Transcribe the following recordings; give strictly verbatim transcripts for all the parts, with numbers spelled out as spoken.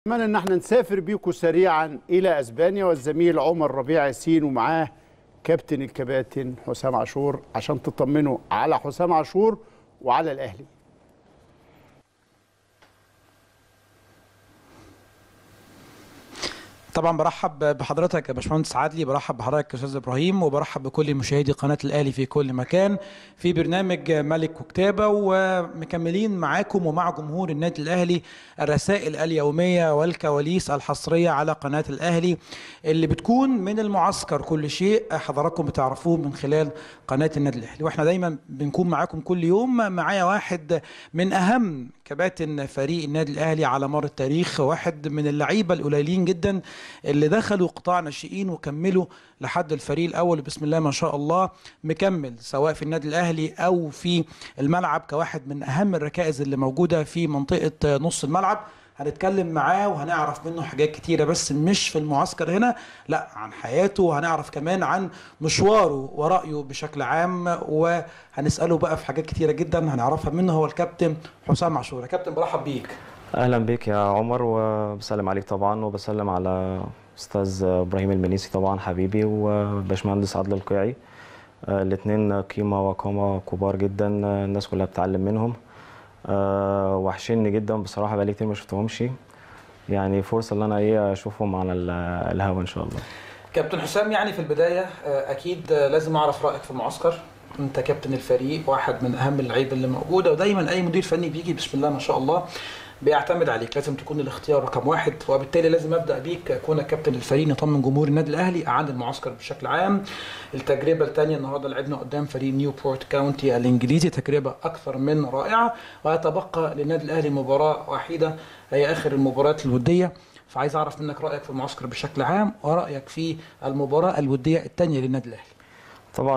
أتمنى إن احنا نسافر بيكم سريعا إلى أسبانيا والزميل عمر ربيع ياسين ومعاه كابتن الكباتن حسام عاشور عشان تطمنوا على حسام عاشور وعلى الأهلي. طبعا برحب بحضرتك يا باشمهندس عادلي، برحب بحضرتك يا استاذ ابراهيم، وبرحب بكل مشاهدي قناه الاهلي في كل مكان في برنامج ملك وكتابه، ومكملين معاكم ومع جمهور النادي الاهلي الرسائل اليوميه والكواليس الحصريه على قناه الاهلي اللي بتكون من المعسكر. كل شيء حضراتكم بتعرفوه من خلال قناه النادي الاهلي، واحنا دايما بنكون معاكم كل يوم. معايا واحد من اهم كباتن فريق النادي الاهلي على مر التاريخ، واحد من اللعيبه القليلين جدا اللي دخلوا قطاع ناشئين وكملوا لحد الفريق الاول بسم الله ما شاء الله، مكمل سواء في النادي الاهلي او في الملعب كواحد من اهم الركائز اللي موجوده في منطقه نص الملعب. هنتكلم معاه وهنعرف منه حاجات كتيره، بس مش في المعسكر هنا، لا، عن حياته، وهنعرف كمان عن مشواره ورأيه بشكل عام، وهنسأله بقى في حاجات كتيره جدا هنعرفها منه. هو الكابتن حسام عاشور. يا كابتن برحب بيك. اهلا بيك يا عمر، وبسلم عليك طبعا، وبسلم على استاذ ابراهيم المنيسي طبعا حبيبي، وباشمهندس عادل القيعي. الاثنين قيمه وقامه كبار جدا، الناس كلها بتتعلم منهم. أه وحشني جدا بصراحه، بقالي كتير ما شفتهمش، يعني فرصه ان انا ايه اشوفهم على الهوا ان شاء الله. كابتن حسام، يعني في البدايه اكيد لازم اعرف رايك في المعسكر. انت كابتن الفريق، واحد من اهم اللعيبه اللي موجوده، ودايما اي مدير فني بيجي بسم الله ما شاء الله بيعتمد عليك، لازم تكون الاختيار رقم واحد، وبالتالي لازم ابدا بيك كونك كابتن الفريق، نطمن جمهور النادي الاهلي عن المعسكر بشكل عام. التجربه الثانيه النهارده لعبنا قدام فريق نيوبورت كاونتي الانجليزي، تجربه اكثر من رائعه، ويتبقى للنادي الاهلي مباراه واحده هي اخر المباريات الوديه. فعايز اعرف منك رايك في المعسكر بشكل عام، ورايك في المباراه الوديه الثانيه للنادي الاهلي. طبعا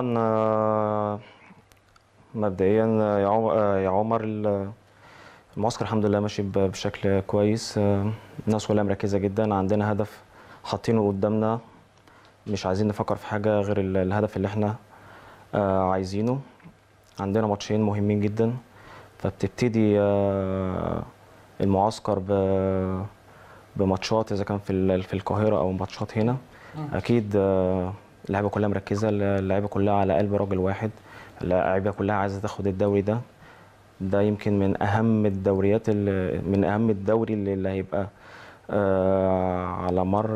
مبدئيا يا عمر، المعسكر الحمد لله ماشي بشكل كويس، الناس كلها مركزه جدا، عندنا هدف حاطينه قدامنا، مش عايزين نفكر في حاجه غير الهدف اللي احنا عايزينه. عندنا ماتشين مهمين جدا، فبتبتدي المعسكر بماتشات اذا كان في في القاهره او ماتشات هنا. اكيد اللعيبه كلها مركزه، اللعيبه كلها على قلب راجل واحد، اللعيبه كلها عايزه تاخد الدوري ده. ده يمكن من اهم الدوريات، من اهم الدوري اللي هيبقى على مر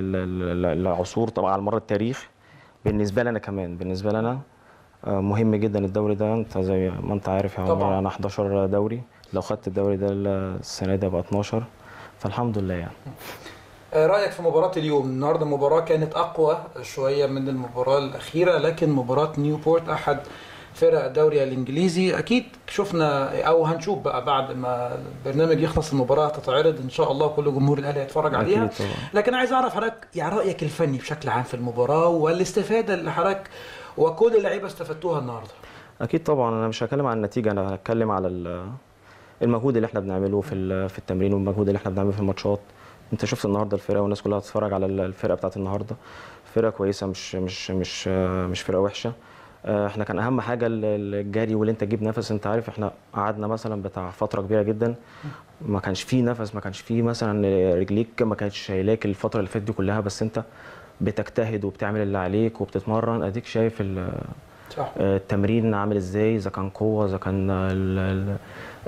العصور، طبعا على مر التاريخ. بالنسبه لنا كمان، بالنسبه لنا مهم جدا الدوري ده. انت زي ما انت عارف يا عمر، انا حداشر دوري، لو خدت الدوري ده السنه دي يبقى اتناشر، فالحمد لله يعني. رأيك في مباراة اليوم؟ النهارده المباراة كانت أقوى شوية من المباراة الأخيرة، لكن مباراة نيوبورت أحد فرق الدوري الإنجليزي، أكيد شفنا أو هنشوف بقى بعد ما البرنامج يخلص المباراة تتعرض إن شاء الله، كل جمهور الأهلي هيتفرج عليها. لكن عايز أعرف حضرتك يعني رأيك الفني بشكل عام في المباراة، والاستفادة اللي حضرتك وكل اللعيبة استفدتوها النهارده. أكيد طبعا، أنا مش هتكلم عن النتيجة، أنا هتكلم على المجهود اللي احنا بنعمله في في التمرين، والمجهود اللي احنا بنعمله في الماتشات. انت شفت النهارده الفرقه، والناس كلها هتتفرج على الفرقه بتاعت النهارده، فرقه كويسه، مش مش مش مش فرقه وحشه. احنا كان اهم حاجه الجري، واللي انت تجيب نفس. انت عارف احنا قعدنا مثلا بتاع فتره كبيره جدا ما كانش فيه نفس، ما كانش فيه مثلا رجليك ما كانتش شايلاك الفتره اللي فاتت دي كلها، بس انت بتجتهد وبتعمل اللي عليك وبتتمرن. اديك شايف صح. التمرين عامل ازاي، اذا كان قوه، اذا كان ال ال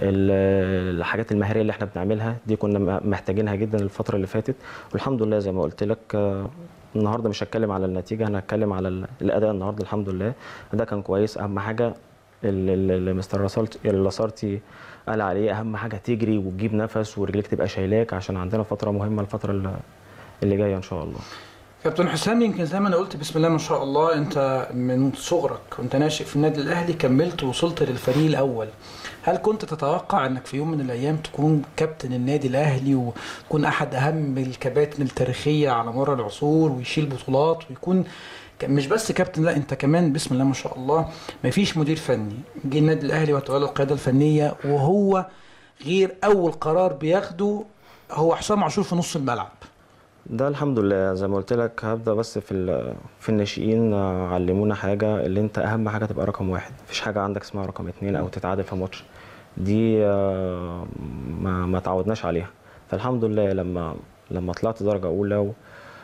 الحاجات المهاريه اللي احنا بنعملها دي كنا محتاجينها جدا الفتره اللي فاتت، والحمد لله زي ما قلت لك. النهارده مش هتكلم على النتيجه، انا هتكلم على الاداء. النهارده الحمد لله ده كان كويس. اهم حاجه اللي مستر لاسارتي قال عليه، اهم حاجه تجري وتجيب نفس ورجليك تبقى شايلاك، عشان عندنا فتره مهمه الفتره اللي جايه ان شاء الله. كابتن حسام، يمكن زي ما انا قلت بسم الله ما شاء الله، انت من صغرك وانت ناشئ في النادي الاهلي، كملت ووصلت للفريق الاول. هل كنت تتوقع انك في يوم من الايام تكون كابتن النادي الاهلي، وتكون احد اهم الكباتن التاريخيه على مر العصور، ويشيل بطولات، ويكون مش بس كابتن، لا انت كمان بسم الله ما شاء الله ما فيش مدير فني جه النادي الاهلي وتولى القياده الفنيه وهو غير اول قرار بياخده هو حسام عاشور في نص الملعب؟ ده الحمد لله زي ما قلت لك. هبدا بس في في الناشئين، علمونا حاجه، اللي انت اهم حاجه تبقى رقم واحد، مفيش حاجه عندك اسمها رقم اتنين او تتعادل في ماتش، دي ما ما تعودناش عليها. فالحمد لله لما لما طلعت درجه اولى و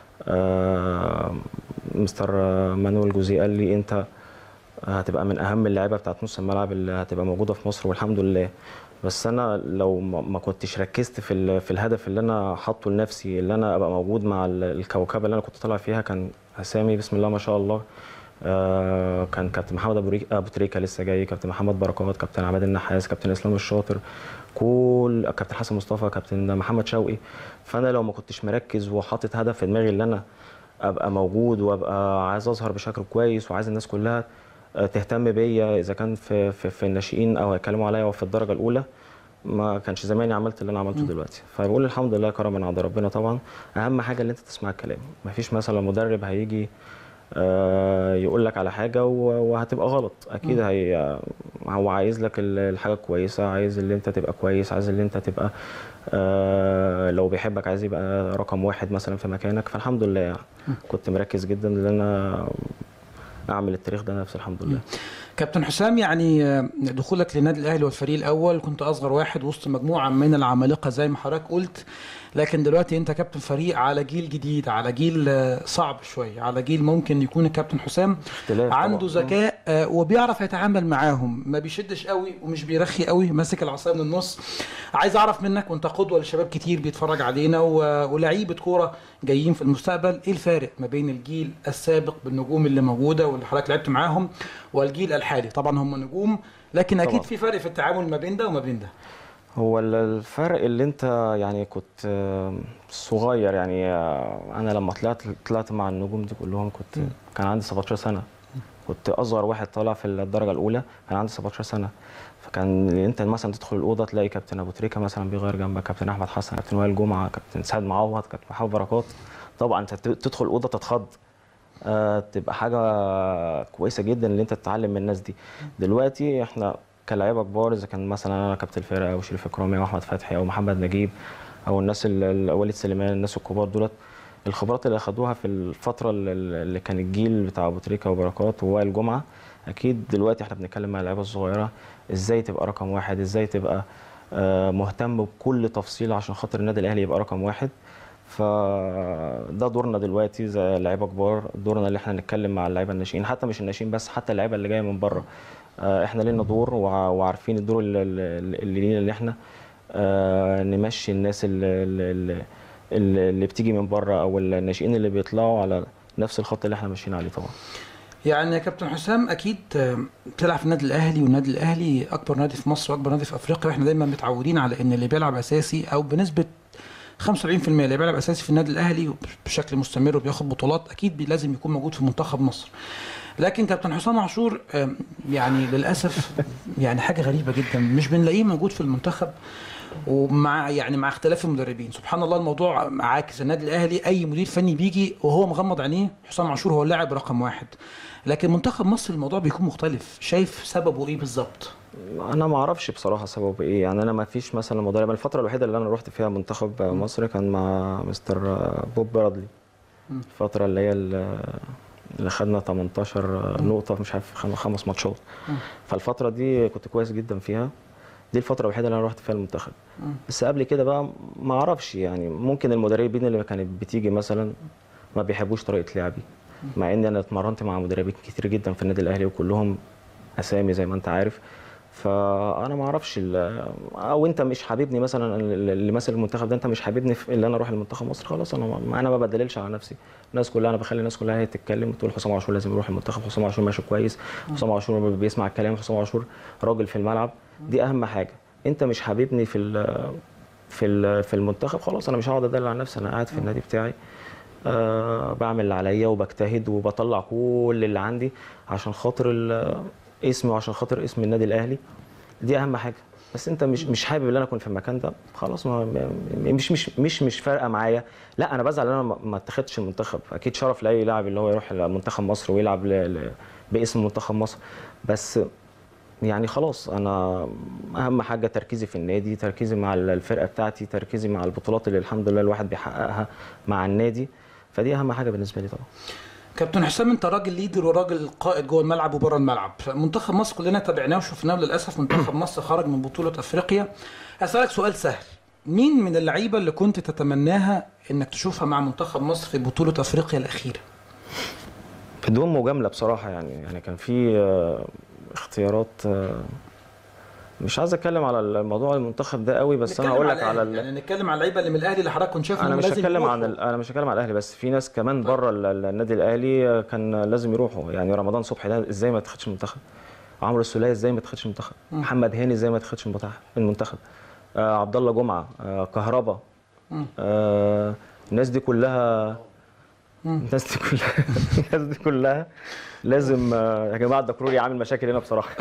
آه مستر مانويل جوزيه قال لي انت هتبقى من اهم اللعيبه بتاعت نص الملعب اللي هتبقى موجوده في مصر، والحمد لله. بس انا لو ما كنتش ركزت في في الهدف اللي انا حاطه لنفسي، اللي انا ابقى موجود مع الكوكبه اللي انا كنت طالع فيها، كان اسامي بسم الله ما شاء الله. آه كان كابتن محمد ابو تريكه لسه جاي، كابتن محمد بركات، كابتن عماد النحاس، كابتن اسلام الشاطر، كل كابتن حسن مصطفى، كابتن محمد شوقي. فانا لو ما كنتش مركز وحاطط هدف في دماغي اللي انا ابقى موجود وابقى عايز اظهر بشكل كويس وعايز الناس كلها تهتم بيا اذا كان في في, في الناشئين او هيتكلموا عليا في الدرجه الاولى، ما كانش زماني عملت اللي انا عملته م. دلوقتي. فبقول الحمد لله كرم من عند ربنا. طبعا اهم حاجه اللي انت تسمع الكلام، ما فيش مثلا مدرب هيجي آه يقول لك على حاجه وهتبقى غلط، اكيد هي هو عايز لك الحاجه كويسه، عايز اللي انت تبقى كويس، عايز اللي انت تبقى آه لو بيحبك عايز يبقى رقم واحد مثلا في مكانك. فالحمد لله يعني كنت مركز جدا ان انا اعمل التاريخ ده نفسي الحمد لله. كابتن حسام، يعني دخولك للنادي الاهلي والفريق الاول كنت اصغر واحد وسط مجموعه من العمالقه زي ما حضرتك قلت، لكن دلوقتي انت كابتن فريق على جيل جديد، على جيل صعب شويه، على جيل ممكن يكون الكابتن حسام عنده ذكاء وبيعرف يتعامل معاهم، ما بيشدش قوي ومش بيرخي قوي، ماسك العصايه من النص. عايز اعرف منك، وانت قدوه لشباب كتير بيتفرج علينا ولاعيبه كوره جايين في المستقبل، ايه الفارق ما بين الجيل السابق بالنجوم اللي موجوده واللي حضرتك لعبت معاهم والجيل الحالي؟ طبعا هم نجوم، لكن اكيد طبعا في فرق في التعامل ما بين ده وما بين ده. هو الفرق اللي انت يعني كنت صغير، يعني انا لما طلعت طلعت مع النجوم دي كلهم كنت م. كان عندي سبعتاشر سنه، كنت اصغر واحد طالع في الدرجه الاولى، كان عندي سبعتاشر سنه. فكان انت مثلا تدخل الاوضه تلاقي كابتن ابو تريكه مثلا بيغير جنبك، كابتن احمد حسن، كابتن وائل جمعه، كابتن سعد معوض، كابتن محمد بركات. طبعا انت تدخل الاوضه تتخض، أه تبقى حاجه كويسه جدا ان انت تتعلم من الناس دي. دلوقتي احنا كلاعيبه كبار، اذا كان مثلا انا كابتن الفرقه او شريف اكرامي او احمد فتحي او محمد نجيب او الناس وليد سليمان، الناس الكبار دولت، الخبرات اللي اخدوها في الفتره اللي كان الجيل بتاع ابو تريكه وبركات ووائل جمعه، اكيد دلوقتي احنا بنتكلم مع اللعيبه الصغيره ازاي تبقى رقم واحد، ازاي تبقى مهتم بكل تفصيل عشان خاطر النادي الاهلي يبقى رقم واحد. فده دورنا دلوقتي زي لعيبه كبار، دورنا اللي احنا نتكلم مع اللعيبه الناشئين، حتى مش الناشئين بس، حتى اللعيبه اللي جايه من بره. احنا لينا دور وعارفين الدور اللي لينا، اللي احنا نمشي الناس اللي, اللي بتيجي من بره او الناشئين اللي بيطلعوا على نفس الخط اللي احنا ماشيين عليه. طبعا يعني يا كابتن حسام، اكيد بتلعب في النادي الاهلي، والنادي الاهلي اكبر نادي في مصر واكبر نادي في افريقيا، واحنا دايما متعودين على ان اللي بيلعب اساسي او بنسبه خمسة وسبعين بالمية اللي بيلعب اساسي في النادي الاهلي بشكل مستمر وبياخد بطولات اكيد لازم يكون موجود في منتخب مصر. لكن كابتن حسام عاشور يعني للاسف يعني حاجه غريبه جدا، مش بنلاقيه موجود في المنتخب، ومع يعني مع اختلاف المدربين. سبحان الله الموضوع عاكس. النادي الاهلي اي مدير فني بيجي وهو مغمض عينيه حسام عاشور هو اللاعب رقم واحد، لكن منتخب مصر الموضوع بيكون مختلف. شايف سببه ايه بالظبط؟ انا ما اعرفش بصراحه سببه ايه، يعني انا ما فيش مثلا مدرب. الفتره الوحيده اللي انا رحت فيها منتخب مصر كان مع مستر بوب برادلي، الفتره اللي هي اللي خدنا تمنتاشر نقطه مش عارف خمس ماتشات. فالفتره دي كنت كويس جدا فيها، دي الفتره الوحيده اللي انا رحت فيها المنتخب. بس قبل كده بقى ما اعرفش، يعني ممكن المدربين اللي كانت بتيجي مثلا ما بيحبوش طريقه لعبي، مع ان انا اتمرنت مع مدربين كتير جدا في النادي الاهلي وكلهم اسامي زي ما انت عارف. فانا ما اعرفش، او انت مش حاببني مثلا اللي ماسك المنتخب ده، انت مش حاببني في اللي انا اروح المنتخب مصر، خلاص انا ما انا ما بدللش على نفسي. الناس كلها انا بخلي الناس كلها هي تتكلم وتقول حسام عاشور لازم يروح المنتخب، حسام عاشور ماشي كويس، حسام عاشور بيسمع الكلام، حسام عاشور راجل في الملعب. دي اهم حاجه. انت مش حاببني في ال في ال في المنتخب، خلاص انا مش هقعد ادلل على نفسي، انا قاعد في النادي بتاعي أه بعمل اللي عليا وبجتهد وبطلع كل اللي عندي عشان خاطر اسمي وعشان خاطر اسم النادي الاهلي. دي اهم حاجه. بس انت مش مش حابب ان انا اكون في المكان ده، خلاص ما مش مش مش مش فارقه معايا. لا انا بزعل ان انا ما اتخذتش المنتخب، اكيد شرف لاي لاعب اللي هو يروح لمنتخب مصر ويلعب باسم منتخب مصر، بس يعني خلاص انا اهم حاجه تركيزي في النادي، تركيزي مع الفرقه بتاعتي، تركيزي مع البطولات اللي الحمد لله الواحد بيحققها مع النادي، فدي اهم حاجه بالنسبه لي طبعا. كابتن حسام، انت راجل ليدر وراجل قائد جوه الملعب وبره الملعب. منتخب مصر كلنا تابعناه وشفناه، للاسف منتخب مصر خرج من بطوله افريقيا. هسألك سؤال سهل، مين من اللعيبه اللي كنت تتمناها انك تشوفها مع منتخب مصر في بطوله افريقيا الاخيره؟ بدون مجامله بصراحه، يعني يعني كان في آه، اختيارات. آه، مش عايز اتكلم على الموضوع المنتخب ده قوي، بس انا هقول لك على ال... يعني نتكلم على اللعيبه اللي من الاهلي اللي حضرتك كنت شايف انا انهم مش لازم هتكلم عن يروحوا. ال... انا مش هتكلم عن الاهلي بس، في ناس كمان بره ال- ال- النادي الاهلي كان لازم يروحوا. يعني رمضان صبحي ده ازاي ما اتخدش المنتخب؟ عمرو السولية ازاي ما اتخدش المنتخب؟ محمد هاني ازاي ما اتخدش المنتخب؟ المنتخب آه عبد الله جمعه، آه كهربا، آه الناس دي كلها الناس دي كلها الناس دي كلها لازم. آه يا جماعه الدكروري عامل مشاكل هنا بصراحه.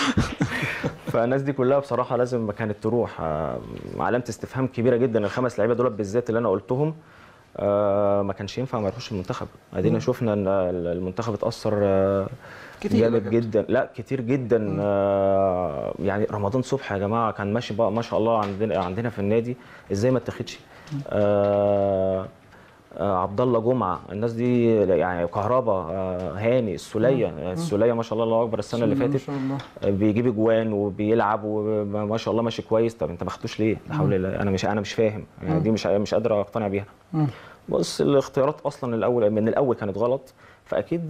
فالناس دي كلها بصراحه لازم كانت تروح. آه علامه استفهام كبيره جدا الخمس لعيبه دول بالذات اللي انا قلتهم. آه ما كانش ينفع ما يروحش المنتخب. ادينا شفنا ان المنتخب اتاثر آه كتير جامد جدا، لا كتير جدا. آه يعني رمضان صبحي يا جماعه كان ماشي بقى ما شاء الله عندنا عندنا في النادي، ازاي ما اتاخدش؟ آه آه عبد الله جمعه، الناس دي يعني كهربا، آه هاني، السوليه السوليه ما شاء الله الله اكبر السنه اللي فاتت بيجيب اجوان وبيلعب وما شاء الله ماشي كويس. طب انت ما خدتوش ليه؟ لا حول الله، انا مش انا مش فاهم يعني. دي مش مش قادر اقتنع بيها. بص الاختيارات اصلا الاول من الاول كانت غلط، فاكيد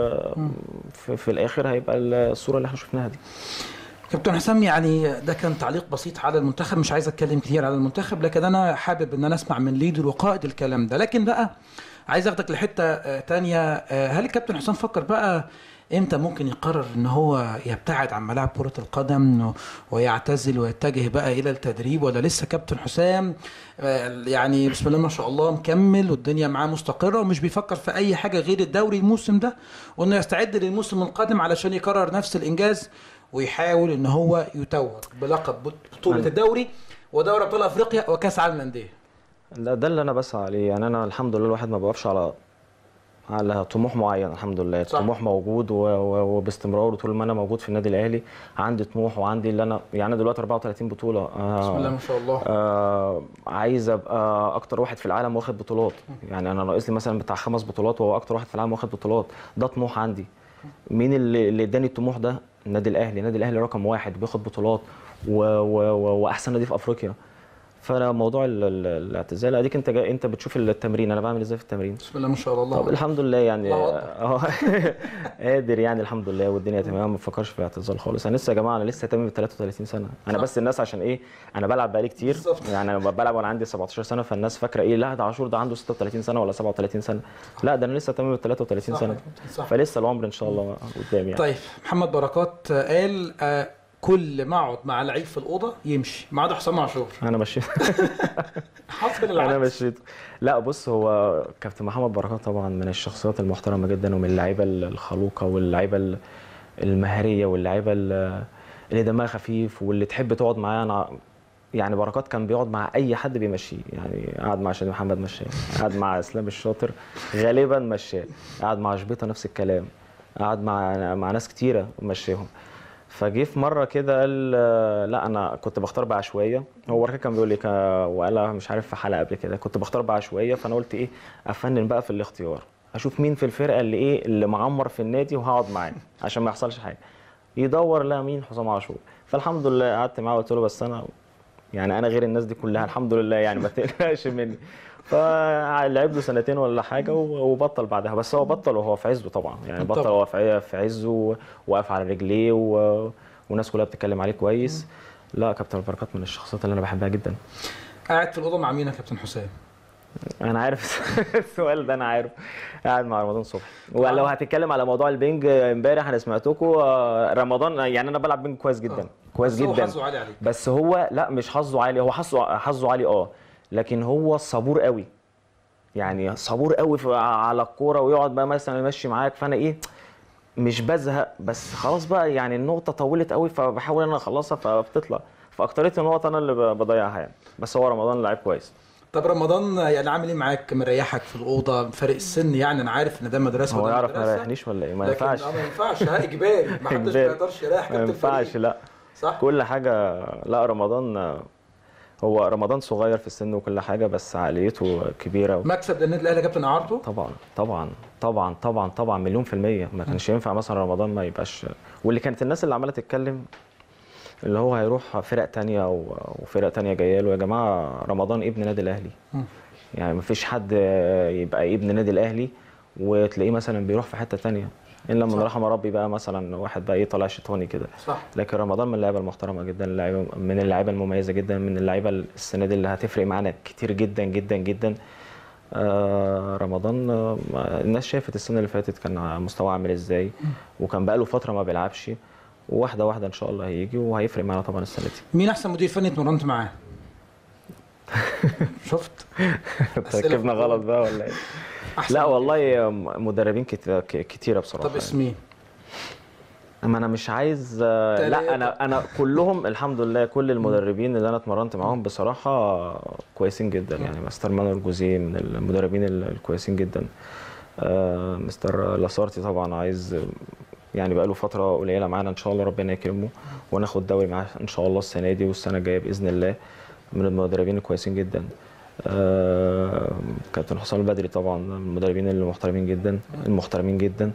في, في الاخر هيبقى الصوره اللي احنا شفناها دي. كابتن حسام، يعني ده كان تعليق بسيط على المنتخب، مش عايز اتكلم كتير على المنتخب، لكن انا حابب ان انا اسمع من ليدر وقائد الكلام ده. لكن بقى عايز اخدك لحته تانية. هل الكابتن حسام فكر بقى امتى ممكن يقرر ان هو يبتعد عن ملاعب كرة القدم ويعتزل ويتجه بقى الى التدريب، ولا لسه كابتن حسام يعني بسم الله ما شاء الله مكمل والدنيا معاه مستقرة ومش بيفكر في اي حاجة غير الدوري الموسم ده، وانه يستعد للموسم القادم علشان يكرر نفس الانجاز ويحاول ان هو يتوج بلقب بطولة الدوري ودوري ابطال افريقيا وكاس عالم الانديه؟ ده, ده اللي انا بسعى عليه. يعني انا الحمد لله الواحد ما بيوقفش على على طموح معين. الحمد لله صح. الطموح موجود وباستمرار، وطول ما انا موجود في النادي الاهلي عندي طموح وعندي اللي انا يعني انا دلوقتي أربعة وثلاثين بطوله. آه بسم الله ما شاء الله. آه عايز ابقى اكتر واحد في العالم واخد بطولات. يعني انا ناقص لي مثلا بتاع خمس بطولات وهو اكتر واحد في العالم واخد بطولات. ده طموح عندي. مين اللي اللي اداني الطموح ده؟ النادي الاهلي. النادي الاهلي رقم واحد بياخد بطولات و... و... واحسن نادي في افريقيا. فانا موضوع الاعتزال اديك انت جا... انت بتشوف التمرين انا بعمل ازاي في التمرين. بسم الله ما شاء الله. طب الحمد لله يعني اه قادر يعني الحمد لله والدنيا تمام. ما بفكرش في الاعتزال خالص. انا لسه يا جماعه انا لسه تمام ثلاثة وثلاثين سنه. انا صح. بس الناس عشان ايه انا بلعب بقالي كتير بالزبط. يعني انا بلعب وانا عندي سبعتاشر سنه، فالناس فاكره ايه لا ده عاشور ده عنده ستة وثلاثين سنه ولا سبعة وثلاثين سنه. لا ده انا لسه تمام ثلاثة وثلاثين سنه. صح. فلسه العمر ان شاء الله قدام يعني. طيب محمد بركات قال آه كل ما اقعد مع لعيب في الاوضه يمشي ما عدا حسام عاشور. انا مشيت. حصل العكس. انا مشيت. لا بص هو كابتن محمد بركات طبعا من الشخصيات المحترمه جدا ومن اللعيبه الخلوقه واللعيبه المهاريه واللعيبه اللي دمها خفيف واللي تحب تقعد معاه. انا يعني بركات كان بيقعد مع اي حد بيمشيه. يعني قعد مع شادي محمد مشاه، قعد مع اسلام الشاطر غالبا مشاه، قعد مع شبيطه نفس الكلام، قعد مع مع ناس كتيره مشاهم. فجه في مره كده قال لا انا كنت بختار بعشوائيه. هو بركات كان بيقول لي وقالها مش عارف في حلقه قبل كده كنت بختار بعشوائيه. فانا قلت ايه افنن بقى في الاختيار، اشوف مين في الفرقه اللي ايه اللي معمر في النادي وهقعد معاه عشان ما يحصلش حاجه. يدور لا مين حسام عاشور. فالحمد لله قعدت معاه وقلت له بس انا يعني انا غير الناس دي كلها الحمد لله يعني ما تقلقش مني. فلعب له سنتين ولا حاجه وبطل بعدها. بس هو بطل وهو في عزه طبعا يعني بطل وهو في عزه وواقف على رجليه و... والناس كلها بتتكلم عليه كويس. لا كابتن بركات من الشخصيات اللي انا بحبها جدا. قاعد في الاوضه مع مين يا كابتن حسام؟ انا عارف السؤال ده انا عارف. قاعد مع رمضان صبحي. ولو هتتكلم على موضوع البنج امبارح انا سمعتكم رمضان يعني انا بلعب بنج كويس جدا. كويس بس جدا. هو حظه عالي عليك. بس هو لا مش حظه عالي. هو حظه حظه عالي اه لكن هو صبور قوي. يعني صبور قوي على الكوره ويقعد بقى مثلا يمشي معاك. فانا ايه مش بزهق بس خلاص بقى يعني النقطه طولت قوي فبحاول انا اخلصها فبتطلع. فاكتريت النقط انا اللي بضيعها يعني. بس هو رمضان لعيب كويس. طب رمضان يعني عامل ايه معاك؟ مريحك في الاوضه؟ فرق السن يعني انا عارف ان ده مدرسه هو يعرف ما يريحنيش ولا ايه؟ ما ينفعش. ما ينفعش ها اجباري ما حدش ما يقدرش يريح كابتن. ما ينفعش لا صح كل حاجه. لا رمضان هو رمضان صغير في السن وكل حاجه بس عقليته كبيره و... مكسب للنادي الاهلي يا كابتن اعارته؟ طبعا طبعا طبعا طبعا طبعا مليون في الميه. ما كانش ينفع مثلا رمضان ما يبقاش. واللي كانت الناس اللي عماله تتكلم اللي هو هيروح فرق تانية او أو فرق تانية جايه له. يا جماعه رمضان ابن نادي الاهلي، يعني مفيش حد يبقى ابن نادي الاهلي وتلاقيه مثلا بيروح في حته تانية الا من رحم ربي بقى، مثلا واحد بقى ايه طالع شيطاني كده. صح. لكن رمضان من اللعيبه المحترمه جدا، اللعيبه من اللعيبه المميزه جدا، من اللعيبه السنه دي اللي هتفرق معانا كتير جدا جدا جدا. آه رمضان آه الناس شافت السنه اللي فاتت كان مستواه عامل ازاي، وكان بقى له فتره ما بيلعبش، وواحده واحده ان شاء الله هيجي وهيفرق معانا طبعا السنه دي. مين احسن مدير فني اتمرنت معاه؟ شفت؟ تركبنا غلط بقى ولا ايه؟ لا والله مدربين كتيره بصراحه. طب اسم مين؟ ما انا مش عايز لا انا انا كلهم الحمد لله، كل المدربين اللي انا اتمرنت معاهم بصراحه كويسين جدا. يعني مستر مانويل جوزيه من المدربين الكويسين جدا. آه مستر لاسارتي طبعا عايز، يعني بقى له فتره قليله معانا، ان شاء الله ربنا يكرمه وناخد دوري معاه ان شاء الله السنه دي والسنه الجايه باذن الله. من المدربين الكويسين جدا. آه كابتن حسام البدري طبعا من المدربين المحترمين جدا المحترمين جدا.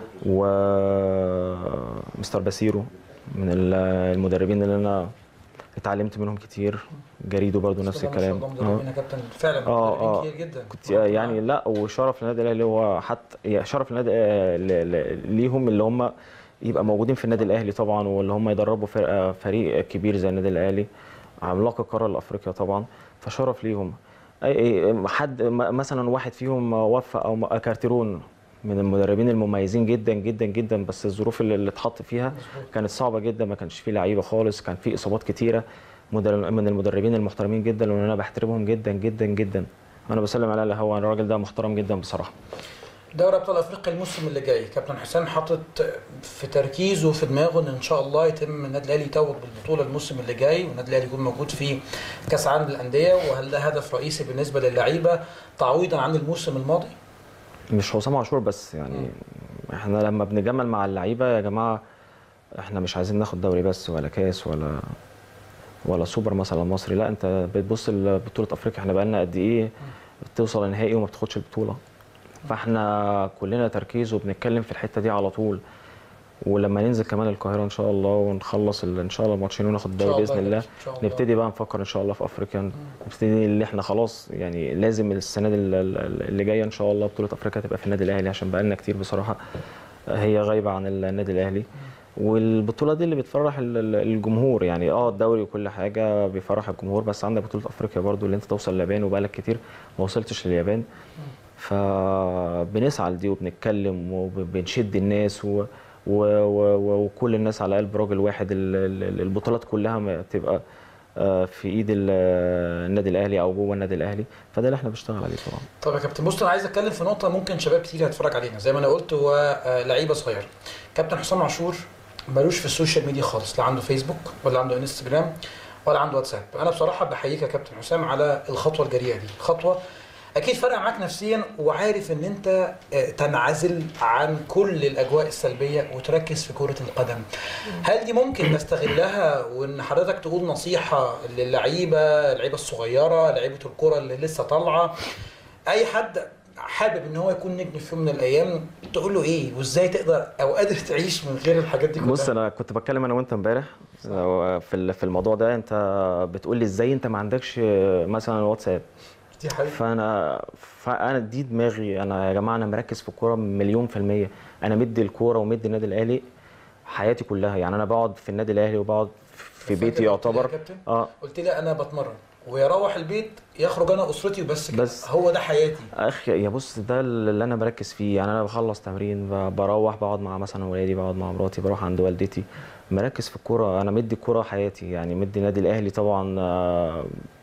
ومستر باسيرو من المدربين اللي انا اتعلمت منهم كتير. جريدو برضو نفس الكلام. اه كابتن فعلا اه كتير جدا. كنت يعني لا وشرف للنادي الاهلي، هو حتى شرف للنادي ليهم اللي هم يبقى موجودين في النادي الاهلي طبعا، واللي هم يدربوا فرقه فريق كبير زي النادي الاهلي عملاق القاره الافريقيه طبعا، فشرف ليهم. اي حد مثلا واحد فيهم وفى او كارتيرون من المدربين المميزين جدا جدا جدا، بس الظروف اللي اتحط فيها كانت صعبه جدا، ما كانش فيه لعيبه خالص، كان فيه اصابات كتيره. من المدربين المحترمين جدا وانا بحترمهم جدا جدا جدا. انا بسلم على الهوا، الراجل ده محترم جدا بصراحه. دوري ابطال افريقيا الموسم اللي جاي كابتن حسام حاطط في تركيزه في دماغه ان ان شاء الله يتم النادي الاهلي يتوج بالبطوله الموسم اللي جاي، والنادي الاهلي يكون موجود في كاس عالم للانديه، وهل ده هدف رئيسي بالنسبه للعيبه تعويضا عن الموسم الماضي؟ مش حسام عاشور بس، يعني م. احنا لما بنجمل مع اللعيبه يا جماعه احنا مش عايزين ناخد دوري بس ولا كاس ولا ولا سوبر مثلا مصري، لا انت بتبص لبطوله افريقيا احنا بقالنا قد ايه بتوصل النهائي وما بتاخدش البطوله. فاحنا كلنا تركيز وبنتكلم في الحته دي على طول. ولما ننزل كمان القاهره ان شاء الله ونخلص ان شاء الله الماتشين وناخد الدوري باذن الله، نبتدي بقى نفكر ان شاء الله في افريقيا. نبتدي اللي احنا خلاص يعني لازم السنه دي اللي جايه ان شاء الله بطوله افريقيا تبقى في النادي الاهلي، عشان بقى لنا كتير بصراحه هي غايبه عن النادي الاهلي. والبطوله دي اللي بتفرح الجمهور، يعني اه الدوري وكل حاجه بيفرح الجمهور، بس عندك بطوله افريقيا برضو اللي انت توصل اليابان وبقالك كتير ما وصلتش لليابان. فبنسعى لدي وبنتكلم وبنشد الناس و... و... و... وكل الناس على قلب راجل واحد. البطولات كلها تبقى في ايد النادي الاهلي او جوه النادي الاهلي، فده اللي احنا بنشتغل عليه طبعا. طب يا كابتن بص انا عايز اتكلم في نقطه ممكن شباب كتير هيتفرج علينا، زي ما انا قلت هو لعيبه صغيره. كابتن حسام عاشور مالوش في السوشيال ميديا خالص، لا عنده فيسبوك ولا عنده انستجرام ولا عنده واتساب. انا بصراحه بحييك يا كابتن حسام على الخطوه الجريئه دي، خطوه اكيد فرق معاك نفسيا، وعارف ان انت تنعزل عن كل الاجواء السلبيه وتركز في كره القدم. هل دي ممكن نستغلها وان حضرتك تقول نصيحه للعيبه اللعيبه الصغيره، لعيبه الكره اللي لسه طالعه، اي حد حابب ان هو يكون نجم في يوم من الايام، تقول له ايه وازاي تقدر او قادر تعيش من غير الحاجات دي كلها؟ بص انا كنت بتكلم انا وانت امبارح في في الموضوع ده، انت بتقول لي ازاي انت ما عندكش مثلا واتساب. دي حقيقة. فانا فانا دي دماغي انا يا جماعه، انا مركز في الكوره مليون في الميه. انا مدي الكوره ومدي النادي الاهلي حياتي كلها، يعني انا بقعد في النادي الاهلي وبقعد في بيتي يعتبر. اه قلت لي انا بتمرن ويروح البيت يخرج انا اسرتي وبس كده، بس هو ده حياتي. اخي يا بص ده اللي انا بركز فيه، يعني انا بخلص تمرين بروح بقعد مع مثلا ولادي، بقعد مع مراتي، بروح عند والدتي، مركز في الكوره. انا مدي الكوره حياتي، يعني مدي النادي الاهلي طبعا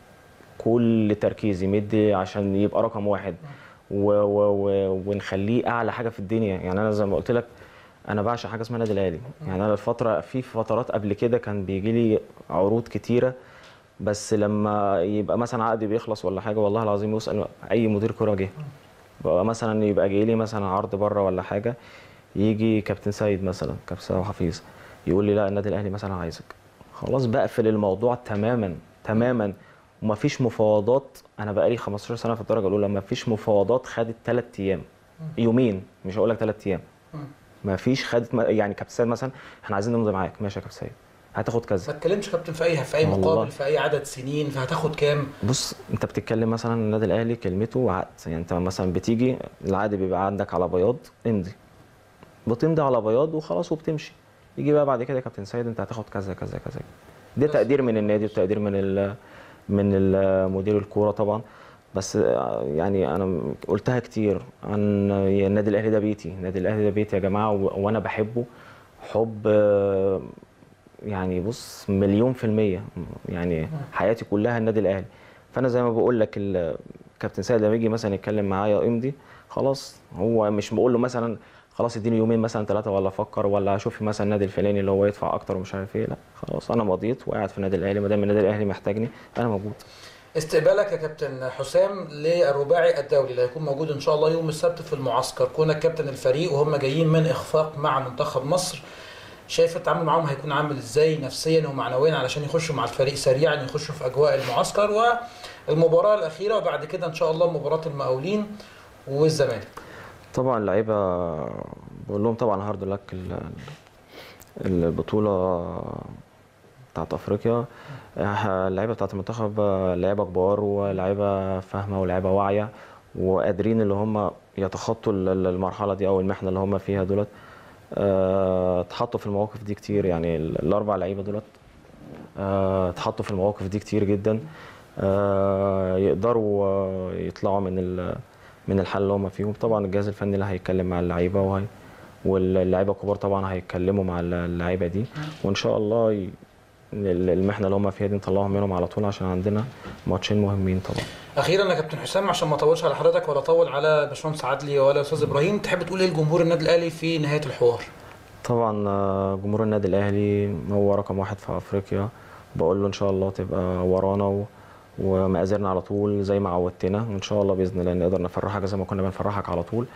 كل تركيزي، مدي عشان يبقى رقم واحد و و و ونخليه اعلى حاجه في الدنيا. يعني انا زي ما قلت لك انا بعشق حاجه اسمها النادي الاهلي. يعني انا الفتره في فترات قبل كده كان بيجي لي عروض كتيره، بس لما يبقى مثلا عقدي بيخلص ولا حاجه والله العظيم يسال اي مدير كوره جه بقى مثلا يبقى جاي لي مثلا عرض بره ولا حاجه، يجي كابتن سيد مثلا كابتن سيد حفيظ يقول لي لا النادي الاهلي مثلا عايزك، خلاص بقفل الموضوع تماما تماما. ومفيش مفاوضات. انا بقالي خمستاشر سنه في الدرجه الاولى، مفيش مفاوضات خدت ثلاث ايام يومين، مش هقول لك ثلاث ايام. مفيش خدت يعني كابتن سيد مثلا احنا عايزين نمضي معاك، ماشي يا كابتن سيد هتاخد كذا. ما تتكلمش كابتن في اي في اي مقابل، في اي عدد سنين، فهتاخد كام؟ بص انت بتتكلم مثلا النادي الاهلي كلمته عقد، يعني انت مثلا بتيجي العقد بيبقى عندك على بياض، امضي، بتمضي على بياض وخلاص وبتمشي. يجي بقى بعد كده يا كابتن سيد انت هتاخد كذا كذا كذا. ده تقدير من النادي وتقدير من ال من مدير الكوره طبعا. بس يعني انا قلتها كتير عن النادي الاهلي ده بيتي، النادي الاهلي ده بيتي يا جماعه، وانا بحبه حب يعني بص مليون في المية، يعني حياتي كلها النادي الاهلي. فانا زي ما بقول لك الكابتن سيد لما يجي مثلا يتكلم معايا امضي خلاص، هو مش بقول له مثلا خلاص اديني يومين مثلا ثلاثه ولا افكر ولا اشوف مثلا النادي الفلاني اللي هو يدفع اكتر ومش عارف ايه، لا خلاص انا مضيت وقاعد في النادي الاهلي، ما دام النادي الاهلي محتاجني انا موجود. استقبالك يا كابتن حسام للرباعي الدولي اللي هيكون موجود ان شاء الله يوم السبت في المعسكر، كونك كابتن الفريق وهم جايين من اخفاق مع منتخب مصر، شايف التعامل معاهم هيكون عامل ازاي نفسيا ومعنويا علشان يخشوا مع الفريق سريعا، يخشوا في اجواء المعسكر والمباراه الاخيره وبعد كده ان شاء الله مباراه المقاولين والزمالك؟ طبعا اللعيبه بقول لهم طبعا هارد لك البطوله بتاعت افريقيا. اللعيبه بتاعت المنتخب لعيبه كبار ولاعيبه فاهمه ولاعيبه واعيه وقادرين اللي هم يتخطوا المرحله دي او المحنه اللي هم فيها دولت. اتحطوا في المواقف دي كتير، يعني الاربع لعيبه دولت اتحطوا في المواقف دي كتير جدا، يقدروا يطلعوا من من الحل اللي هم فيهم. طبعا الجهاز الفني اللي هيتكلم مع اللعيبه وهي واللعيبه الكبار طبعا هيتكلموا مع اللعيبه دي، وان شاء الله ي... المحنه اللي هم فيها دي نطلعهم منهم على طول عشان عندنا ماتشين مهمين طبعا. اخيرا يا كابتن حسام عشان ما اطولش على حضرتك ولا اطول على باشمهندس عدلي ولا استاذ ابراهيم، تحب تقول ايه لجمهور النادي الاهلي في نهايه الحوار؟ طبعا جمهور النادي الاهلي هو رقم واحد في افريقيا، بقول له ان شاء الله تبقى ورانا و... ومقازرنا على طول زي ما عودتنا، وان شاء الله باذن الله نقدر نفرحك زي ما كنا بنفرحك على طول،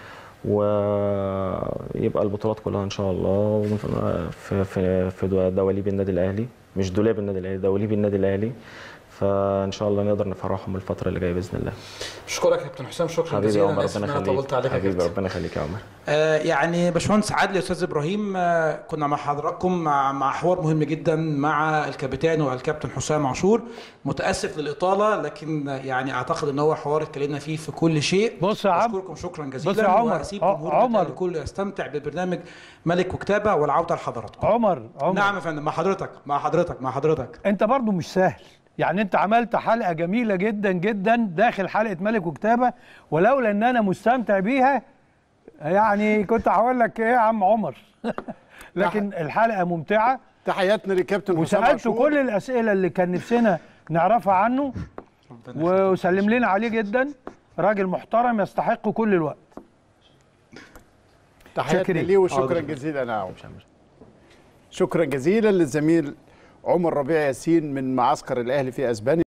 ويبقى البطولات كلها ان شاء الله في في في دواليب النادي الاهلي، مش دولاب النادي الاهلي، دواليب النادي الاهلي، فان شاء الله نقدر نفرحهم الفتره اللي جايه باذن الله. اشكرك يا كابتن حسام، شكرا جزيلا. انا اسف ان انا طولت عليك حبيبي، ربنا يخليك يا عمر. آه يعني باشمهندس عادل استاذ ابراهيم، آه كنا مع حضراتكم مع مع حوار مهم جدا مع الكابتن والكابتن حسام عاشور. متاسف للاطاله لكن يعني اعتقد ان هو حوار اتكلمنا فيه في كل شيء. بص يا عمر، اشكركم شكرا جزيلا. بص يا عمر، واسيب جمهور عمر الكل يستمتع ببرنامج ملك وكتابه والعوده لحضراتكم. عمر عمر نعم يا فندم، مع حضرتك مع حضرتك مع حضرتك. انت برضو مش سهل، يعني انت عملت حلقه جميله جدا جدا داخل حلقه ملك وكتابه، ولولا ان انا مستمتع بيها يعني كنت هقول لك ايه يا عم عمر. لكن الحلقه ممتعه. تحياتنا للكابتن حسام وسالته عاشور، كل الاسئله اللي كان نفسنا نعرفها عنه وسلم لنا عليه جدا. راجل محترم يستحق كل الوقت. تحياتنا ليه وشكرا جزيلا يا عمر. شكرا جزيلا للزميل عمر ربيع ياسين من معسكر الاهلي في اسبانيا.